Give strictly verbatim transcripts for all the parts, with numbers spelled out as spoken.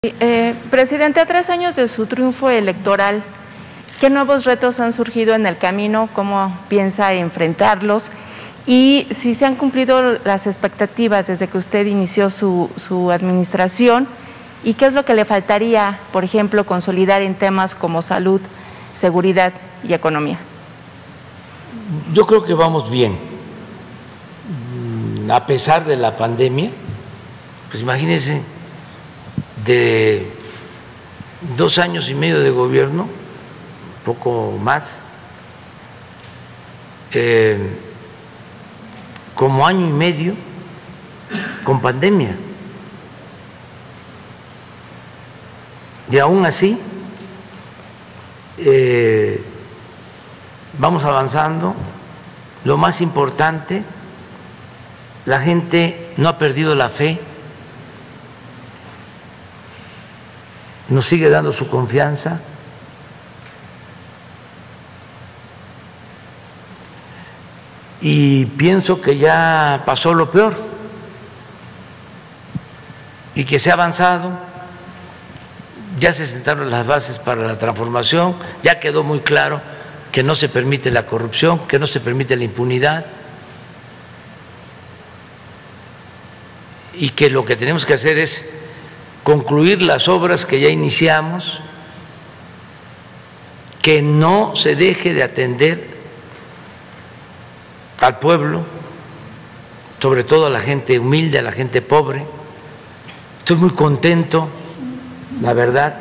Eh, presidente, a tres años de su triunfo electoral, ¿qué nuevos retos han surgido en el camino? ¿Cómo piensa enfrentarlos? Y si se han cumplido las expectativas desde que usted inició su, su administración, ¿y qué es lo que le faltaría, por ejemplo, consolidar en temas como salud, seguridad y economía? Yo creo que vamos bien. A pesar de la pandemia, pues imagínense, de dos años y medio de gobierno, poco más, eh, como año y medio con pandemia. Y aún así, eh, vamos avanzando. Lo más importante, la gente no ha perdido la fe, nos sigue dando su confianza. Y pienso que ya pasó lo peor y que se ha avanzado, ya se sentaron las bases para la transformación, ya quedó muy claro que no se permite la corrupción, que no se permite la impunidad y que lo que tenemos que hacer es concluir las obras que ya iniciamos, que no se deje de atender al pueblo, sobre todo a la gente humilde, a la gente pobre. Estoy muy contento, la verdad,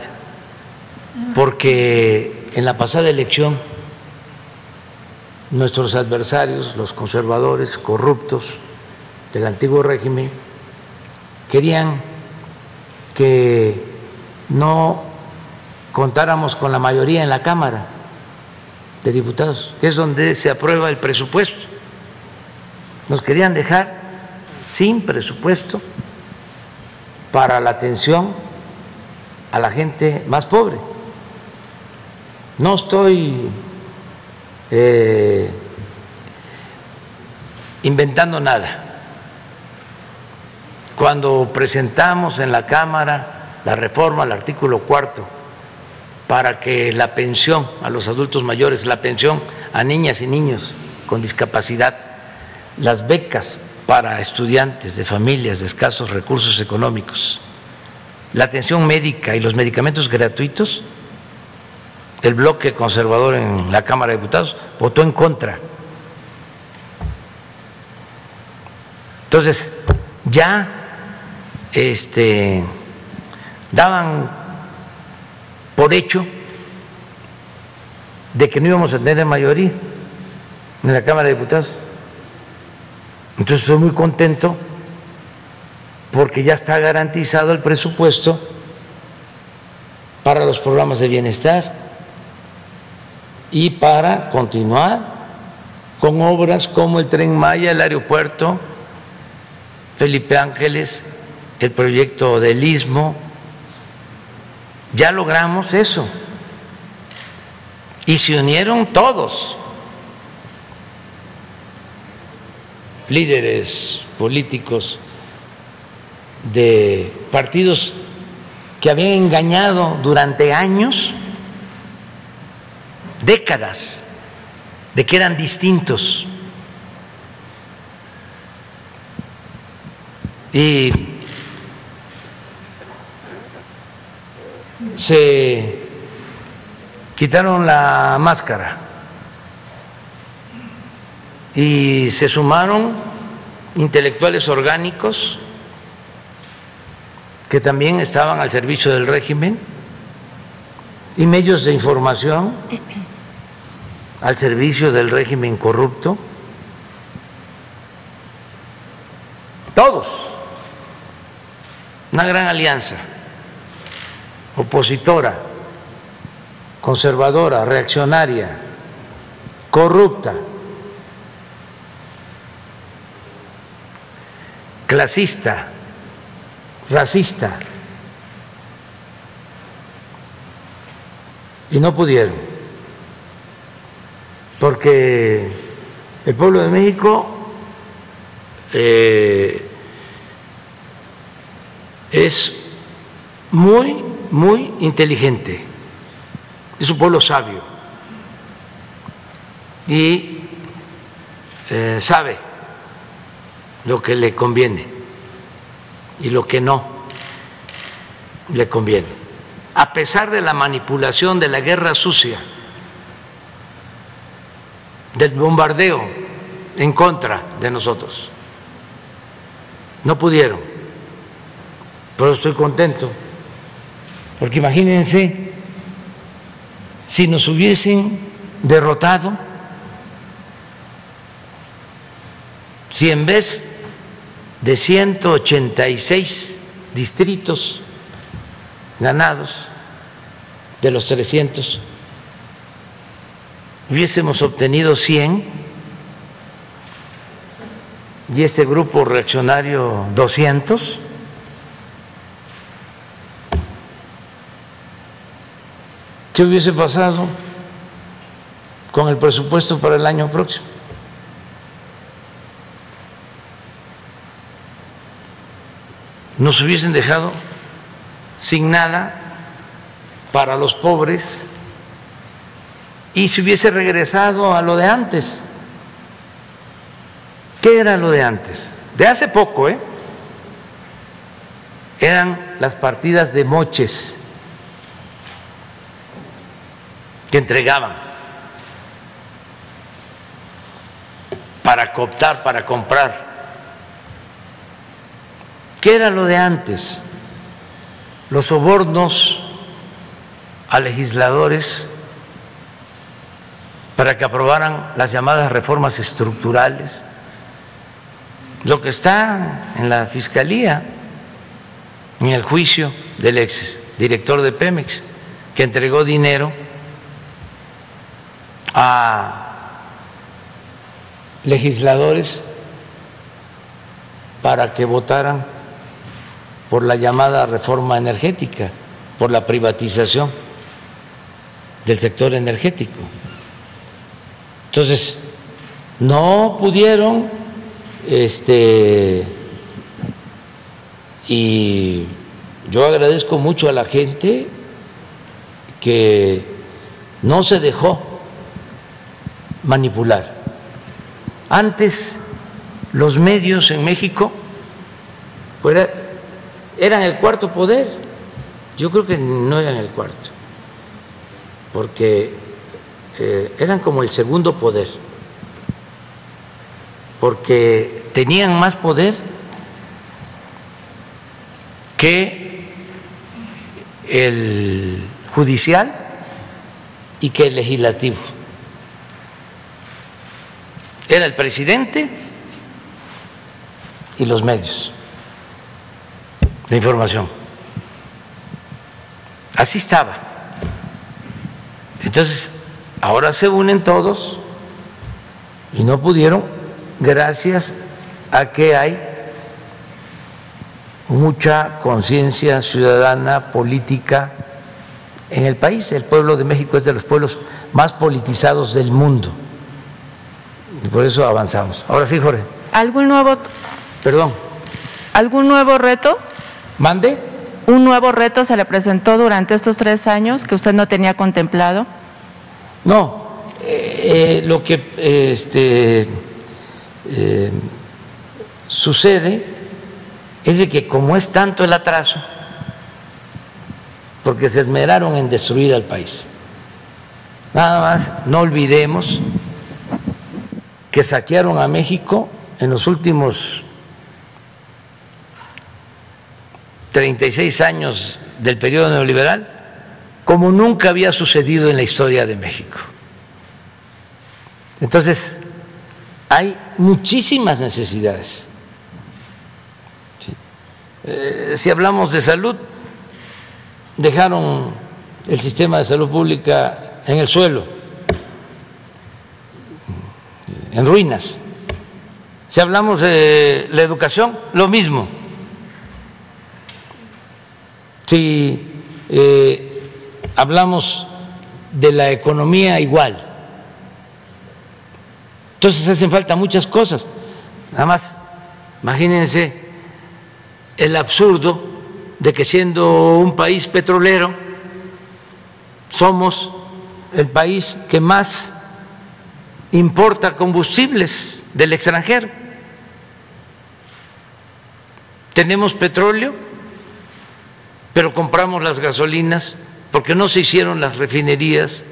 porque en la pasada elección nuestros adversarios, los conservadores corruptos del antiguo régimen, querían que no contáramos con la mayoría en la Cámara de Diputados, que es donde se aprueba el presupuesto. Nos querían dejar sin presupuesto para la atención a la gente más pobre. No estoy eh, inventando nada. Cuando presentamos en la Cámara la reforma al artículo cuarto para que la pensión a los adultos mayores, la pensión a niñas y niños con discapacidad, las becas para estudiantes de familias de escasos recursos económicos, la atención médica y los medicamentos gratuitos, el bloque conservador en la Cámara de Diputados votó en contra. Entonces, ya este, daban por hecho de que no íbamos a tener mayoría en la Cámara de Diputados. Entonces estoy muy contento porque ya está garantizado el presupuesto para los programas de bienestar y para continuar con obras como el Tren Maya, el aeropuerto Felipe Ángeles, el proyecto del Istmo. Ya logramos eso y se unieron todos, líderes políticos de partidos que habían engañado durante años, décadas, de que eran distintos. Y se quitaron la máscara y se sumaron intelectuales orgánicos que también estaban al servicio del régimen y medios de información al servicio del régimen corrupto. Todos, una gran alianza opositora, conservadora, reaccionaria, corrupta, clasista, racista, y no pudieron, porque el pueblo de México eh, es muy, muy inteligente, es un pueblo sabio y eh, sabe lo que le conviene y lo que no le conviene, a pesar de la manipulación, de la guerra sucia, del bombardeo en contra de nosotros. No pudieron, pero estoy contento, porque imagínense si nos hubiesen derrotado, si en vez de ciento ochenta y seis distritos ganados de los trescientos, hubiésemos obtenido cien y este grupo reaccionario doscientos, ¿qué hubiese pasado con el presupuesto para el año próximo? Nos hubiesen dejado sin nada para los pobres y se hubiese regresado a lo de antes. ¿Qué era lo de antes? De hace poco, ¿eh? Eran las partidas de moches que entregaban para cooptar, para comprar. ¿Qué era lo de antes? Los sobornos a legisladores para que aprobaran las llamadas reformas estructurales, lo que está en la Fiscalía, en el juicio del ex director de Pemex, que entregó dinero a legisladores para que votaran por la llamada reforma energética, por la privatización del sector energético. Entonces, no pudieron, este, y yo agradezco mucho a la gente que no se dejó manipular. Antes los medios en México pues, eran el cuarto poder. Yo creo que no eran el cuarto, porque eh, eran como el segundo poder, porque tenían más poder que el judicial y que el legislativo. Era el presidente y los medios de información. Así estaba. Entonces, ahora se unen todos y no pudieron, gracias a que hay mucha conciencia ciudadana, política en el país. El pueblo de México es de los pueblos más politizados del mundo. Y por eso avanzamos. Ahora sí, Jorge. ¿Algún nuevo, Perdón. ¿Algún nuevo reto? ¿Mande? ¿Un nuevo reto se le presentó durante estos tres años que usted no tenía contemplado? No, eh, eh, lo que eh, este, eh, sucede es de que como es tanto el atraso, porque se esmeraron en destruir al país, nada más no olvidemos que saquearon a México en los últimos treinta y seis años del periodo neoliberal como nunca había sucedido en la historia de México. Entonces, hay muchísimas necesidades. Sí. Eh, si hablamos de salud, dejaron el sistema de salud pública en el suelo, en ruinas. Si hablamos de la educación, lo mismo. Si eh, hablamos de la economía, igual. Entonces hacen falta muchas cosas. Nada más, imagínense el absurdo de que siendo un país petrolero, somos el país que más importa combustibles del extranjero. Tenemos petróleo, pero compramos las gasolinas porque no se hicieron las refinerías.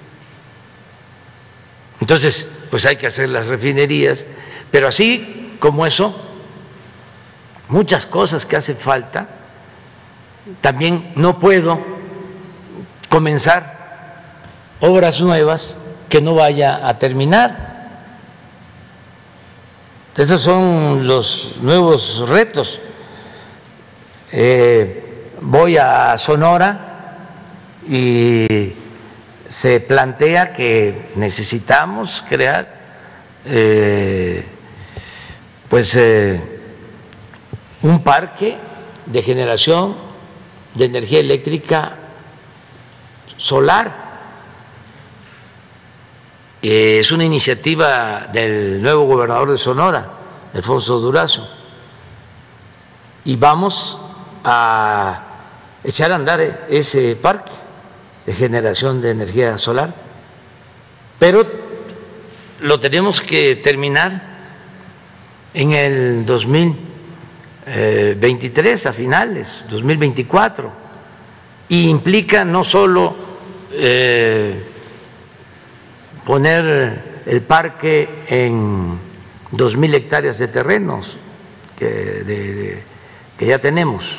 Entonces, pues hay que hacer las refinerías, pero así como eso, muchas cosas que hacen falta. También no puedo comenzar obras nuevas que no vaya a terminar. Esos son los nuevos retos. Eh, voy a Sonora y se plantea que necesitamos crear eh, pues eh, un parque de generación de energía eléctrica solar. Eh, es una iniciativa del nuevo gobernador de Sonora, Alfonso Durazo, y vamos a echar a andar ese parque de generación de energía solar, pero lo tenemos que terminar en el dos mil veintitrés, a finales, dos mil veinticuatro, y implica no solo eh, poner el parque en dos mil hectáreas de terrenos que, de, de, que ya tenemos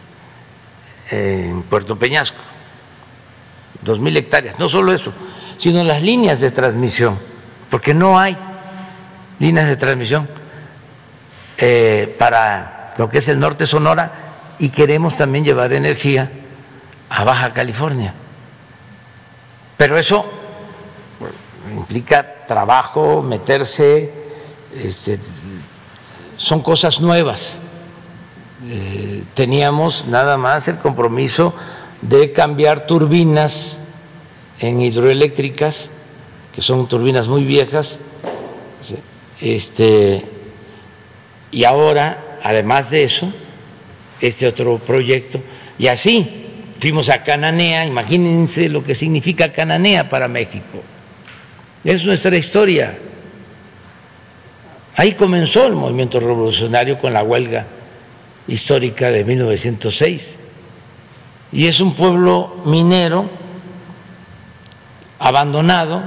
en Puerto Peñasco, dos mil hectáreas, no solo eso, sino las líneas de transmisión, porque no hay líneas de transmisión eh, para lo que es el norte de Sonora, y queremos también llevar energía a Baja California. Pero eso implica trabajo, meterse, este, son cosas nuevas. Eh, teníamos nada más el compromiso de cambiar turbinas en hidroeléctricas, que son turbinas muy viejas, este, y ahora, además de eso, este otro proyecto, y así fuimos a Cananea. Imagínense lo que significa Cananea para México, es nuestra historia. Ahí comenzó el movimiento revolucionario con la huelga histórica de mil novecientos seis, y es un pueblo minero abandonado,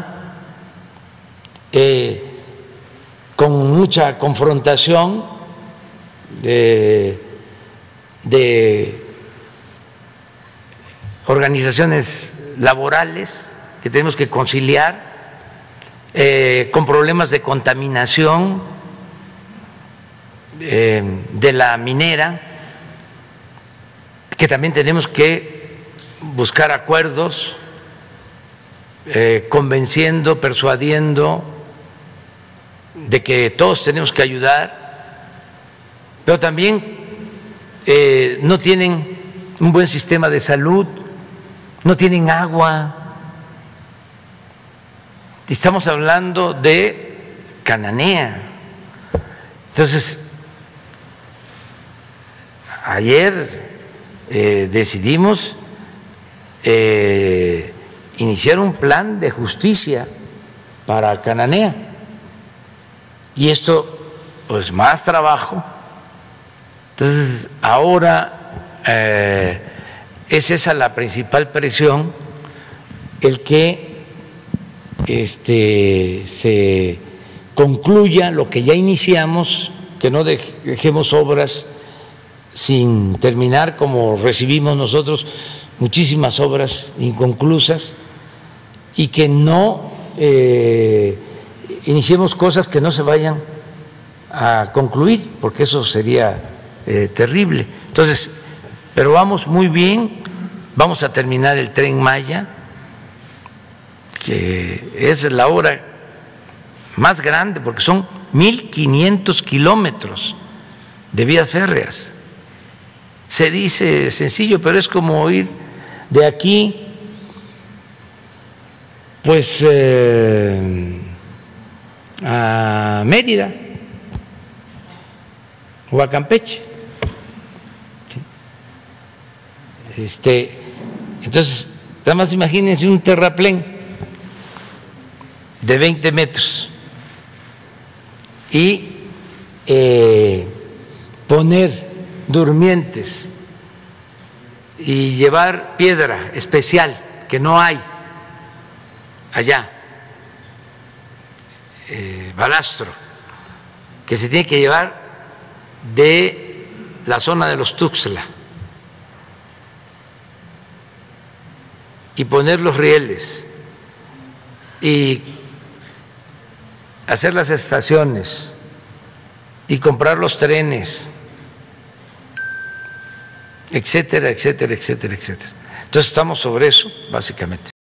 eh, con mucha confrontación de, de organizaciones laborales que tenemos que conciliar, eh, con problemas de contaminación eh, de la minera, que también tenemos que buscar acuerdos, eh, convenciendo, persuadiendo de que todos tenemos que ayudar, pero también eh, no tienen un buen sistema de salud, no tienen agua. Estamos hablando de Cananea. Entonces, ayer eh, decidimos eh, iniciar un plan de justicia para Cananea, y esto pues más trabajo. Entonces ahora eh, es esa la principal presión, el que este, se concluya lo que ya iniciamos, que no dejemos obras sin terminar, como recibimos nosotros muchísimas obras inconclusas, y que no eh, iniciemos cosas que no se vayan a concluir, porque eso sería eh, terrible. Entonces, pero vamos muy bien, vamos a terminar el Tren Maya, que es la obra más grande, porque son mil quinientos kilómetros de vías férreas. Se dice sencillo, pero es como ir de aquí, pues eh, a Mérida o a Campeche. Este, entonces, nada más imagínense un terraplén de veinte metros y eh, poner durmientes y llevar piedra especial que no hay allá, eh, balastro, que se tiene que llevar de la zona de los Tuxtla y poner los rieles y hacer las estaciones y comprar los trenes, etcétera, etcétera, etcétera, etcétera. Entonces estamos sobre eso, básicamente.